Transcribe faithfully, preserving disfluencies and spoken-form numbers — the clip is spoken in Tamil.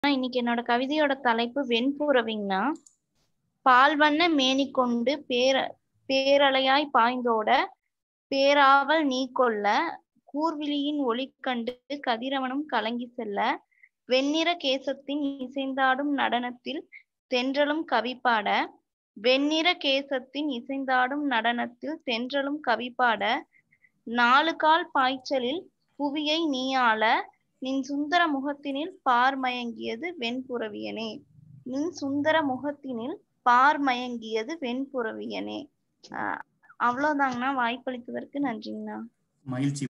இன்னைக்கு என்னோட கவிதையோட தலைப்பு வெண்புறவிங்கண்ணா. பால் வண்ண மேனி கொண்டு பேர பேரலையாய் பாய்ந்தோட பேராவல் நீ கொள்ள கூர்விழியின் ஒளி கண்டு கதிரவனும் கலங்கி செல்ல வெண்ணிற கேசத்தின் இசைந்தாடும் நடனத்தில் தென்றலும் கவிப்பாட வெண்ணிற கேசத்தின் இசைந்தாடும் நடனத்தில் தென்றலும் கவிப்பாட நாலு கால் பாய்ச்சலில் புவியை நீயாள நின் சுந்தர முகத்தினில் பார்மயங்கியது வெண்புறவியனே. நின் சுந்தர முகத்தினில் பார்மயங்கியது வெண்புறவியனே. ஆஹ் அவ்வளவுதாங்கண்ணா. வாய்ப்பளித்ததற்கு நன்றிங்கண்ணா. மகிழ்ச்சி.